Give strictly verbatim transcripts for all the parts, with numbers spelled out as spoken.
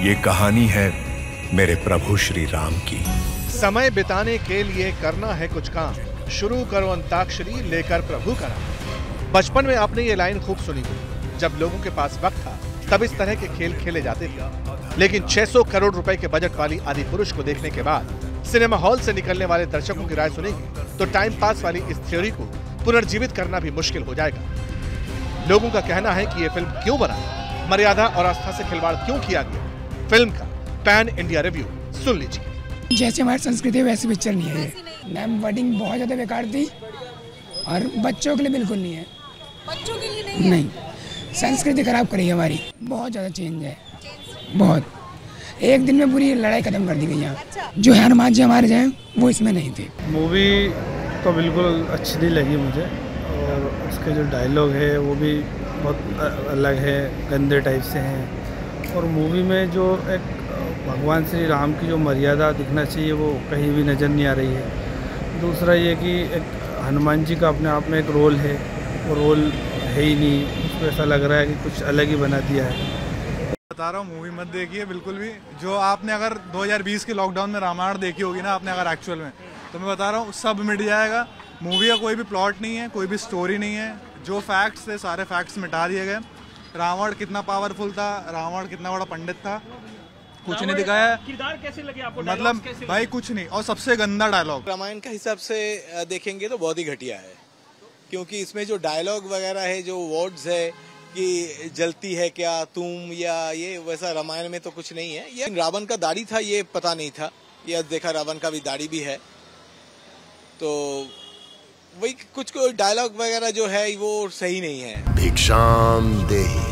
ये कहानी है मेरे प्रभु श्री राम की। समय बिताने के लिए करना है कुछ काम, शुरू करो अंताक्षरी लेकर प्रभु का नाम। बचपन में आपने ये लाइन खूब सुनी हुई। जब लोगों के पास वक्त था तब इस तरह के खेल खेले जाते थे, लेकिन छह सौ करोड़ रुपए के बजट वाली आदिपुरुष को देखने के बाद सिनेमा हॉल से निकलने वाले दर्शकों की राय सुनेंगे तो टाइम पास वाली इस थ्योरी को पुनर्जीवित करना भी मुश्किल हो जाएगा। लोगों का कहना है कि ये फिल्म क्यों बना, मर्यादा और आस्था से खिलवाड़ क्यों किया गया। फिल्म का पैन इंडिया रिव्यू सुन लीजिए। जैसे हमारी संस्कृति है वैसी पिक्चर नहीं है ये। मैम वर्डिंग बहुत ज्यादा बेकार थी और बच्चों के लिए बिल्कुल नहीं है। बच्चों के लिए नहीं, नहीं। संस्कृति खराब करी हमारी, बहुत ज्यादा चेंज है, बहुत। एक दिन में पूरी लड़ाई खत्म कर दी गई यहाँ। अच्छा। जो हनुमान जी हमारे जाए वो इसमें नहीं थे। मूवी तो बिल्कुल अच्छी नहीं लगी मुझे, और उसके जो डायलॉग है वो भी बहुत अलग है, गंदे टाइप से हैं। और मूवी में जो एक भगवान श्री राम की जो मर्यादा दिखना चाहिए वो कहीं भी नज़र नहीं आ रही है। दूसरा ये कि एक हनुमान जी का अपने आप में एक रोल है, वो रोल है ही नहीं, उसको ऐसा लग रहा है कि कुछ अलग ही बना दिया है। बता रहा हूँ, मूवी मत देखिए बिल्कुल भी। जो आपने अगर दो हज़ार बीस के लॉकडाउन में रामायण देखी होगी ना आपने अगर एक्चुअल में, तो मैं बता रहा हूँ सब मिट जाएगा। मूवी का कोई भी प्लॉट नहीं है, कोई भी स्टोरी नहीं है। जो फैक्ट्स थे सारे फैक्ट्स मिटा दिए गए। रावण कितना पावरफुल था, रावण कितना बड़ा पंडित था, कुछ नहीं दिखाया। किरदार कैसे लगे आपको? मतलब भाई कुछ नहीं, और सबसे गंदा डायलॉग। रामायण का हिसाब से देखेंगे तो बहुत ही घटिया है, क्योंकि इसमें जो डायलॉग वगैरह है, जो वर्ड्स है कि जलती है क्या तुम, या ये वैसा रामायण में तो कुछ नहीं है। ये रावण का दाढ़ी था ये पता नहीं था, ये देखा रावण का भी दाढ़ी भी है। तो वही कुछ डायलॉग वगैरह जो है वो सही नहीं है। भिक्षाम देहि।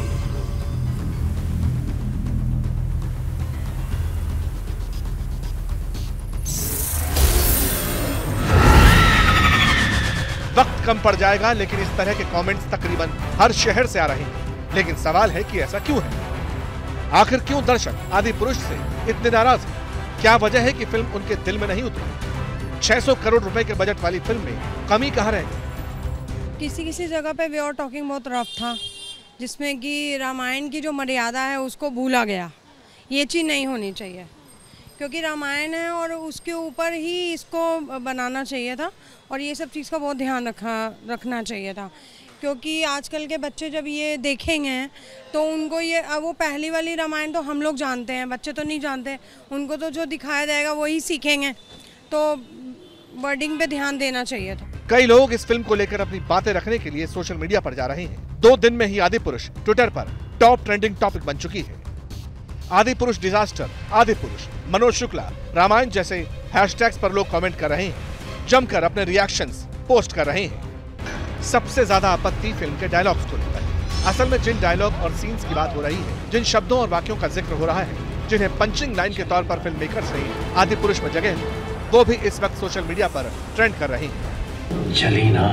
वक्त कम पड़ जाएगा, लेकिन इस तरह के कमेंट्स तकरीबन हर शहर से आ रहे हैं। लेकिन सवाल है कि ऐसा क्यों है? आखिर क्यों दर्शक आदिपुरुष से इतने नाराज हैं? क्या वजह है कि फिल्म उनके दिल में नहीं उतरी? छह सौ करोड़ रुपए के बजट वाली फिल्म में कमी कहाँ रह गई? किसी किसी जगह पे वे और टॉकिंग बहुत रफ था, जिसमें कि रामायण की जो मर्यादा है उसको भूला गया। ये चीज़ नहीं होनी चाहिए, क्योंकि रामायण है और उसके ऊपर ही इसको बनाना चाहिए था, और ये सब चीज़ का बहुत ध्यान रखा रखना चाहिए था। क्योंकि आजकल के बच्चे जब ये देखेंगे तो उनको ये, वो पहली वाली रामायण तो हम लोग जानते हैं, बच्चे तो नहीं जानते। उनको तो जो दिखाया जाएगा वही सीखेंगे, तो वर्डिंग पे ध्यान देना चाहिए था। कई लोग इस फिल्म को लेकर अपनी बातें रखने के लिए सोशल मीडिया पर जा रहे हैं। दो दिन में ही आदिपुरुष ट्विटर पर टॉप ट्रेंडिंग टॉपिक बन चुकी है। आदिपुरुष डिजास्टर, आदिपुरुष, मनोज शुक्ला, रामायण जैसे हैशटैग्स पर लोग कमेंट कर रहे हैं, जमकर अपने रिएक्शंस पोस्ट कर रहे हैं। सबसे ज्यादा आपत्ति फिल्म के डायलॉग्स को लेकर है। असल में जिन डायलॉग और सीन्स की बात हो रही है, जिन शब्दों और वाक्यों का जिक्र हो रहा है, जिन्हें पंचिंग लाइन के तौर पर फिल्म मेकर्स ने आदिपुरुष में जगह दी, वो भी इस वक्त सोशल मीडिया पर ट्रेंड कर रही हैं। चली ना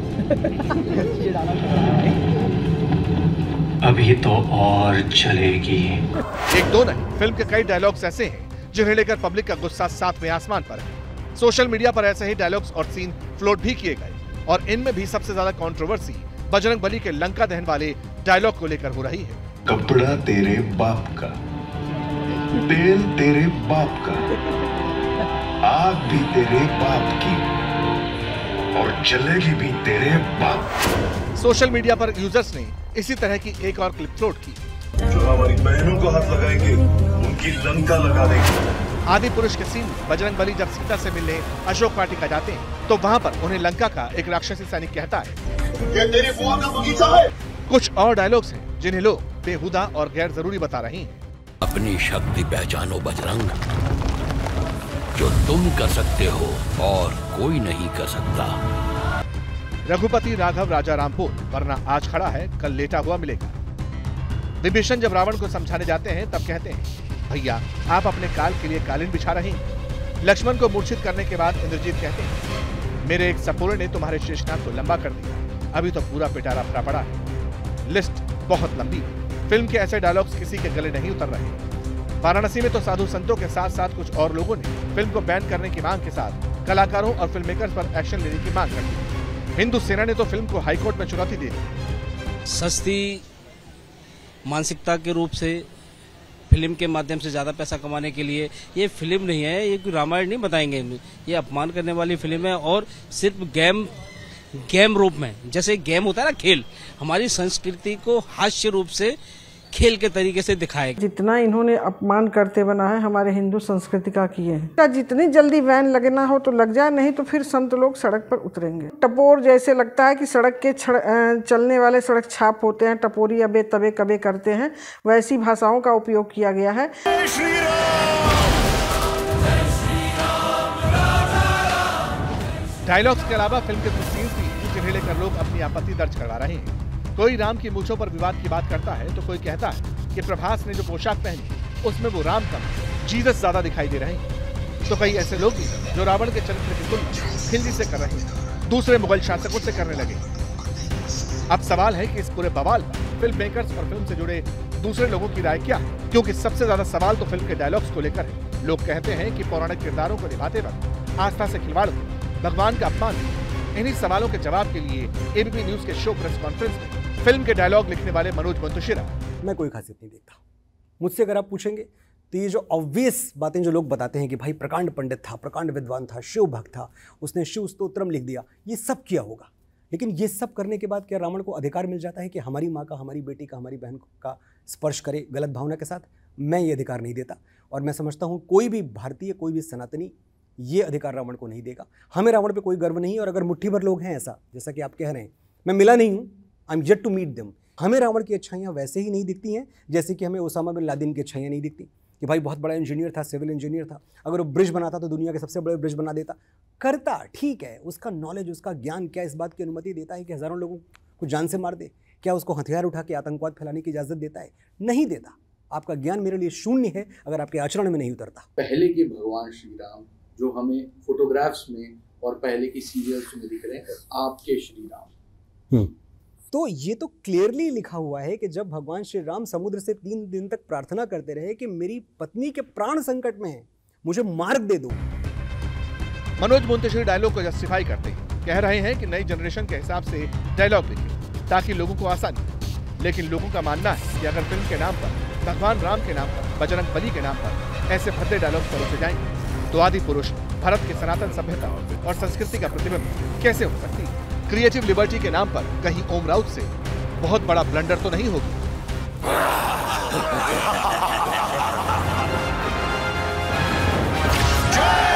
अभी तो और चलेगी। एक दो नहीं, फिल्म के कई डायलॉग्स ऐसे हैं जिन्हें लेकर पब्लिक का गुस्सा सातवें आसमान पर है। सोशल मीडिया पर ऐसे ही डायलॉग्स और सीन फ्लोट भी किए गए, और इनमें भी सबसे ज्यादा कंट्रोवर्सी बजरंग बली के लंका दहन वाले डायलॉग को लेकर हो रही है। कपड़ा तेरे बाप का, तेल तेरे बाप का, आग भी तेरे बाप की, और जलेगी भी तेरे बाप। सोशल मीडिया पर यूजर्स ने इसी तरह की एक और क्लिप फ्लोट की। जो हमारी बहनों को हाथ लगाएंगे उनकी लंका लगा देंगे। आदिपुरुष के सीन में बजरंग बली जब सीता से मिलने अशोक वाटिका जाते हैं तो वहाँ पर उन्हें लंका का एक राक्षसी सैनिक कहता है, ये तेरी बुआ का बगीचा है। कुछ और डायलॉग्स हैं जिन्हें लोग बेहुदा और गैर जरूरी बता रहे हैं। अपनी शक्ति पहचानो बजरंग, जो तुम कर सकते हो और कोई नहीं कर सकता। रघुपति राघव राजा रामपुर, वरना आज खड़ा है कल लेटा हुआ मिलेगा। विभीषण जब रावण को समझाने जाते हैं तब कहते हैं, भैया आप अपने काल के लिए कालीन बिछा रहे हैं। लक्ष्मण को मूर्छित करने के बाद इंद्रजीत कहते हैं, मेरे एक सपोरे ने तुम्हारे शेषनाग को लंबा कर दिया, अभी तो पूरा पिटारा भरा पड़ा है। लिस्ट बहुत लंबी है। फिल्म के ऐसे डायलॉग्स किसी के गले नहीं उतर रहे। वाराणसी में तो साधु संतों के साथ साथ कुछ और लोगों ने फिल्म को बैन करने की मांग के साथ कलाकारों और फिल्म मेकर्स पर एक्शन लेने की मांग कर दी। हिंदू सेना ने तो फिल्म को हाईकोर्ट में चुनौती दी। सस्ती मानसिकता के रूप से फिल्म के माध्यम से ज़्यादा पैसा कमाने के लिए। ये फिल्म नहीं है, ये रामायण नहीं बताएंगे, ये अपमान करने वाली फिल्म है और सिर्फ गेम गेम रूप में, जैसे गेम होता है ना खेल, हमारी संस्कृति को हास्य रूप से खेल के तरीके से दिखाएगा। जितना इन्होंने अपमान करते बना है हमारे हिंदू संस्कृति का किए हैं। जितनी जल्दी वैन लगना हो तो लग जाए, नहीं तो फिर संत लोग सड़क पर उतरेंगे। टपोर जैसे लगता है कि सड़क के चलने वाले सड़क छाप होते हैं, टपोरी अबे तबे कबे करते हैं, वैसी भाषाओं का उपयोग किया गया है। डायलॉग्स के अलावा फिल्म के कुछ सीन्स भी हैं जिन्हें लेकर लोग अपनी आपत्ति दर्ज करवा रहे हैं। कोई राम की मूंछों पर विवाद की बात करता है तो कोई कहता है कि प्रभास ने जो पोशाक पहनी उसमें वो राम का जीसस ज्यादा दिखाई दे रहे हैं। तो कई ऐसे लोग भी जो रावण के चरित्र की तुलना खिलजी से कर रहे हैं, दूसरे मुगल शासकों से करने लगे। अब सवाल है कि इस पूरे बवाल पर फिल्म मेकर्स और फिल्म से जुड़े दूसरे लोगों की राय क्या है, क्योंकि सबसे ज्यादा सवाल तो फिल्म के डायलॉग्स को लेकर है। लोग कहते हैं कि पौराणिक किरदारों को निभाते वक्त आस्था से खिलवाड़ हो, भगवान का अपमान। इन्हीं सवालों के जवाब के लिए एबीपी न्यूज के शो प्रेस कॉन्फ्रेंस में फिल्म के डायलॉग लिखने वाले मनोज मुंतशिरा। मैं कोई खासियत नहीं देखता। मुझसे अगर आप पूछेंगे तो ये जो ऑब्वियस बातें जो लोग बताते हैं कि भाई प्रकांड पंडित था, प्रकांड विद्वान था, शिव भक्त था, उसने शिव स्तोत्रम लिख दिया, ये सब किया होगा। लेकिन ये सब करने के बाद क्या रावण को अधिकार मिल जाता है कि हमारी माँ का, हमारी बेटी का, हमारी बहन का स्पर्श करे गलत भावना के साथ? मैं ये अधिकार नहीं देता और मैं समझता हूँ कोई भी भारतीय, कोई भी सनातनी ये अधिकार रावण को नहीं देगा। हमें रावण पे कोई गर्व नहीं, और अगर मुट्ठी भर लोग हैं ऐसा जैसा कि आप कह रहे हैं, मैं मिला नहीं हूँ, I am yet to meet them. हमें रावण की अच्छाइयाँ वैसे ही नहीं दिखती हैं जैसे कि हमें ओसामा बिन लादेन की अच्छाइयाँ नहीं दिखती कि भाई बहुत बड़ा इंजीनियर था, सिविल इंजीनियर था, अगर वो ब्रिज बनाता तो दुनिया के सबसे बड़े ब्रिज बना देता। करता ठीक है, उसका नॉलेज, उसका ज्ञान क्या इस बात की अनुमति देता है कि हज़ारों लोगों को जान से मार दे? क्या उसको हथियार उठा के आतंकवाद फैलाने की इजाज़त देता है? नहीं देता। आपका ज्ञान मेरे लिए शून्य है अगर आपके आचरण में नहीं उतरता। पहले के भगवान श्री राम जो हमें फोटोग्राफ्स में और पहले की सीरियल्स में दिख रहे हैं, आपके श्री राम, तो ये तो क्लियरली लिखा हुआ है कि जब भगवान श्री राम समुद्र से तीन दिन तक प्रार्थना करते रहे कि मेरी पत्नी के प्राण संकट में है, मुझे मार्ग दे दो। मनोज मुंतशिर डायलॉग को जस्टिफाई करते हैं, कह रहे हैं कि नई जनरेशन के हिसाब से डायलॉग लिखे ताकि लोगों को आसानी हो। लेकिन लोगों का मानना है कि अगर फिल्म के नाम पर, भगवान राम के नाम पर, बजरंग बली के नाम पर ऐसे भद्दे डायलॉग परोसे जाएंगे तो आदि पुरुष भारत के सनातन सभ्यता और संस्कृति का प्रतिबिंब कैसे हो सकती है? क्रिएटिव लिबर्टी के नाम पर कहीं ओम राउत से बहुत बड़ा ब्लंडर तो नहीं होगी? जय